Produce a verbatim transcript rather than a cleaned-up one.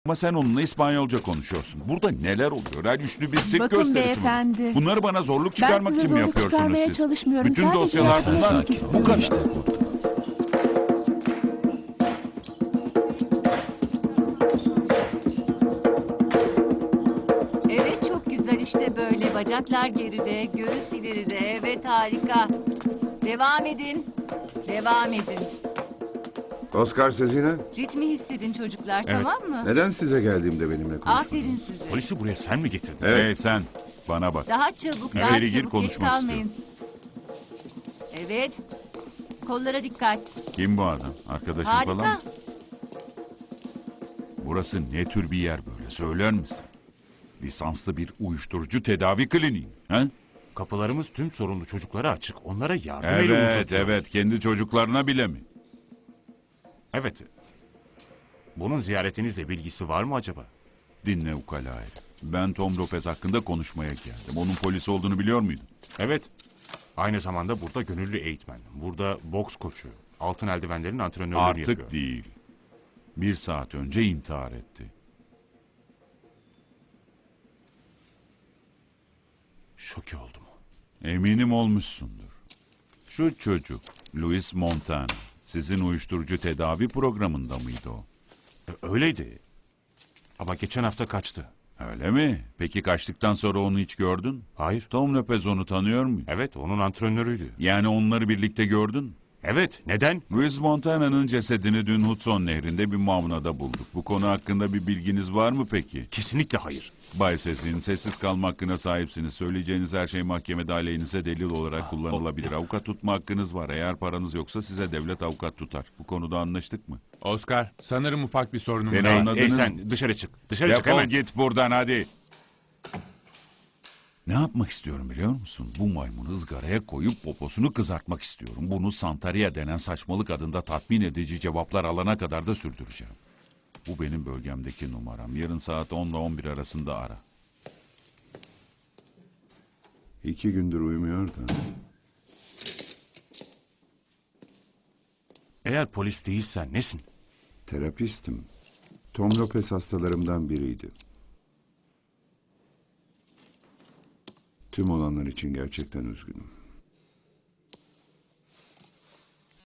Ama sen onunla İspanyolca konuşuyorsun. Burada neler oluyor? Her üçlü bir sirk Bakın gösterisi mi? beyefendi. Bunları bana zorluk Ben çıkarmak size için mi zorluk yapıyorsunuz çıkarmaya siz? çalışmıyorum. Bütün Sadece dosyalar lütfen bunlar. söylemek Bu istiyorum. kadar. İşte burada. Evet, çok güzel işte böyle. Bacaklar geride, göğüs ileride. Evet, harika. Devam edin. Devam edin. Oscar Sezina, Ritmi hissedin çocuklar, Evet. tamam mı? neden size geldiğimde benimle konuşmadın? Aferin size. Polisi buraya sen mi getirdin? Evet. Hey sen bana bak. Daha çabuk, Evet. daha İçeri gir, çabuk. Geç konuşmak kalmayın. Evet. Kollara dikkat. Kim bu adam? Arkadaşın falan Harika. mı? Burası ne tür bir yer böyle söyler misin? Lisanslı bir uyuşturucu tedavi kliniği. He? Kapılarımız tüm sorunlu çocuklara açık. Onlara yardım eli Evet uzatıyoruz. evet kendi çocuklarına bile mi? Evet. Bunun ziyaretinizle bilgisi var mı acaba? Dinle ukala herif. Ben Tom Lopez hakkında konuşmaya geldim. Onun polis olduğunu biliyor muydun? Evet. Aynı zamanda burada gönüllü eğitmen. Burada boks koçu. Altın eldivenlerin antrenörlüğünü Artık yapıyor. değil. Bir saat önce intihar etti. Şoke oldum. Eminim olmuşsundur. Şu çocuk, Luis Montana, sizin uyuşturucu tedavi programında mıydı o? E, öyleydi. Ama geçen hafta kaçtı. Öyle mi? Peki kaçtıktan sonra onu hiç gördün? Hayır. Tom Lopez onu tanıyor mu? Evet, onun antrenörüydü. Yani onları birlikte gördün? Evet, neden? Luis Montana'nın cesedini dün Hudson Nehri'nde bir mavnada bulduk. Bu konu hakkında bir bilginiz var mı peki? Kesinlikle hayır. Bay Sezin, sessiz kalma hakkına sahipsiniz. Söyleyeceğiniz her şey mahkemede aleyhinize delil olarak kullanılabilir. Avukat tutma hakkınız var. Eğer paranız yoksa size devlet avukat tutar. Bu konuda anlaştık mı? Oscar, sanırım ufak bir sorunum Beni var. Hey, anladınız hey, mı? sen dışarı çık. Dışarı çık Defol hemen. git buradan hadi. Ne yapmak istiyorum biliyor musun? Bu maymunu ızgaraya koyup poposunu kızartmak istiyorum. Bunu Santaria denen saçmalık adında tatmin edici cevaplar alana kadar da sürdüreceğim. Bu benim bölgemdeki numaram. Yarın saat on ile on bir arasında ara. İki gündür uyumuyor da. Eğer polis değilsen nesin? Terapistim. Tom Lopez hastalarımdan biriydi. Tüm olanlar için gerçekten üzgünüm.